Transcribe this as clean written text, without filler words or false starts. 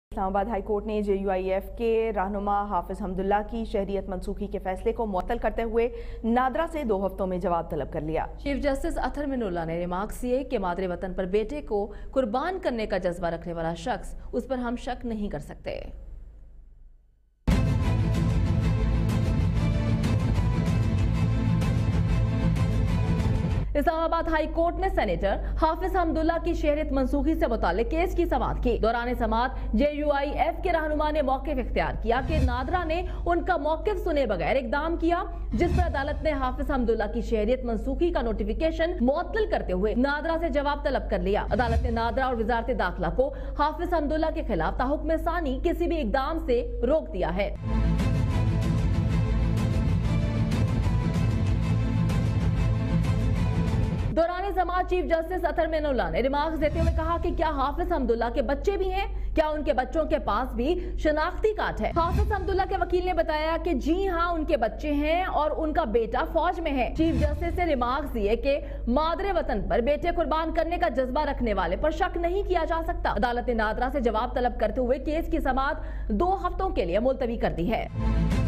اسلام آباد high court نے JUIF کے رہنما حافظ حمداللہ کی شہریت منسوخی کے فیصلے کو معطل کرتے ہوئے نادرا سے 2 ہفتوں میں جواب طلب کر لیا۔ چیف جسٹس اطہر من اللہ نے ریمارکس کیے کہ مادر وطن پر بیٹے کو قربان کرنے کا جذبہ رکھنے والا شخص، اس پر ہم شک نہیں کر سکتے۔ اسلام آباد ہائی کورٹ نے سینیٹر حافظ حمداللہ کی شہریت منسوخی سے متعلق کیس کی سماعت کی۔ دوران سماعت JUIF کے رہنما نے موقف اختیار کیا کہ نادرا نے ان کا موقف سنے بغیر اقدام کیا، جس پر عدالت نے حافظ حمداللہ کی شہریت منسوخی کا نوٹیفیکیشن معطل کرتے ہوئے نادرا سے جواب طلب کر لیا۔ عدالت نے نادرا اور وزارت داخلہ کو حافظ حمداللہ کے خلاف تاحکم ثانی کسی بھی اقدام سے روک دیا ہے۔ دوران سماعت چیف جسٹس اطہر من اللہ نے ریمارکس دیتے ہوئے کہا کہ کیا حافظ حمداللہ کے بچے بھی ہیں؟ کیا ان کے بچوں کے پاس بھی شناختی کارڈ ہے؟ حافظ حمداللہ کے وکیل نے بتایا کہ جی ہاں، ان کے بچے ہیں اور ان کا بیٹا فوج میں ہے۔ چیف جسٹس نے ریمارکس دیے کہ مادر وطن پر بیٹے قربان کرنے کا جذبہ رکھنے والے پر شک نہیں کیا جا سکتا۔ عدالت نے نادرا سے جواب طلب کرتے ہوئے کیس کی سماعت 2 ہفتوں کے لیے ملتوی کر دی ہے۔